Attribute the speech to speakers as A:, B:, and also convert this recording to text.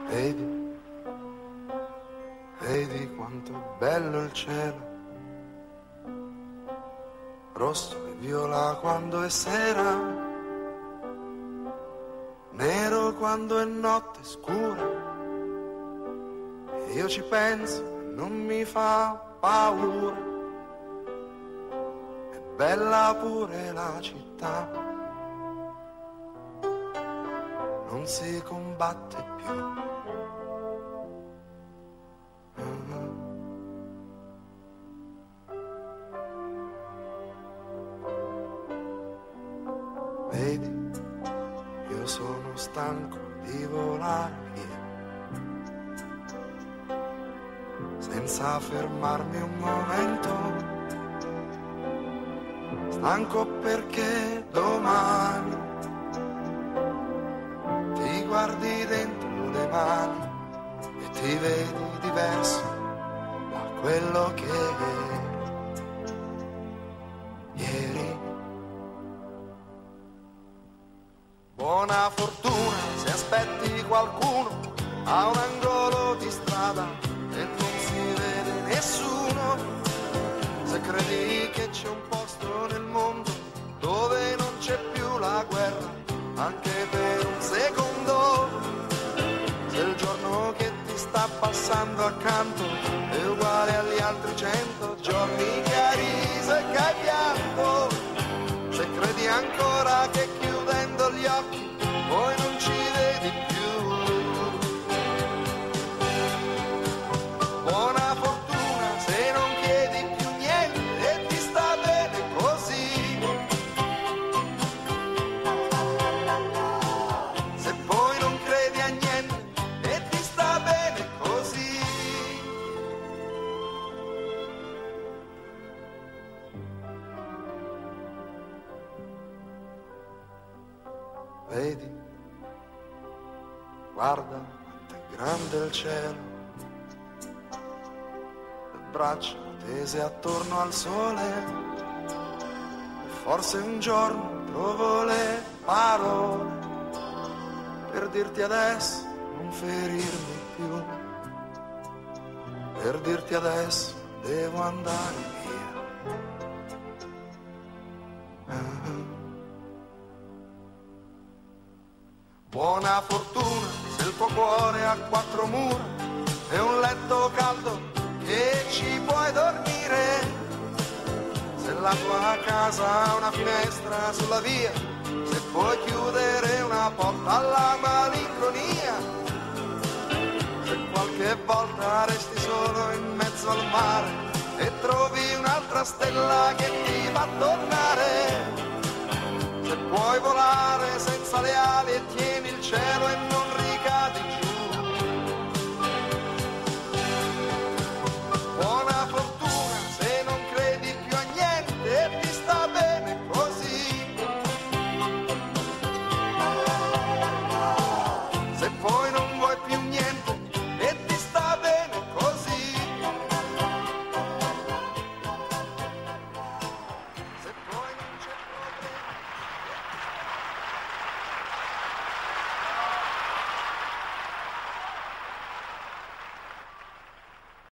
A: Vedi, vedi quanto è bello il cielo, rosso e viola quando è sera, nero quando è notte scura. E io ci penso e non mi fa paura. È bella pure la città, non si combatte più. Vedi, io sono stanco di volare via, senza fermarmi un momento. Stanco perché domani ti guardi dentro le mani e ti vedi diverso da quello che eri ieri. Buona fortuna se aspetti qualcuno a un angolo di strada e non si vede nessuno. Se credi che c'è un posto nel mondo dove non c'è più la guerra, anche per un secondo, se il giorno che ti sta passando accanto è uguale agli altri 100 giorni che hai riso e che hai pianto, se credi ancora che chiudendo gli occhi poi non ci vedi più, buona fortuna se non chiedi più niente e ti sta bene così, se poi non credi a niente e ti sta bene così. Vedi, guarda quanto è grande il cielo, le braccia tese attorno al sole, e forse un giorno trovo le parole per dirti adesso non ferirmi più, per dirti adesso devo andare via. Buona fortuna se il tuo cuore ha 4 mura e un letto caldo che ci puoi dormire, se la tua casa ha una finestra sulla via, se puoi chiudere una porta alla malinconia, se qualche volta resti solo in mezzo al mare e trovi un'altra stella che ti fa tornare.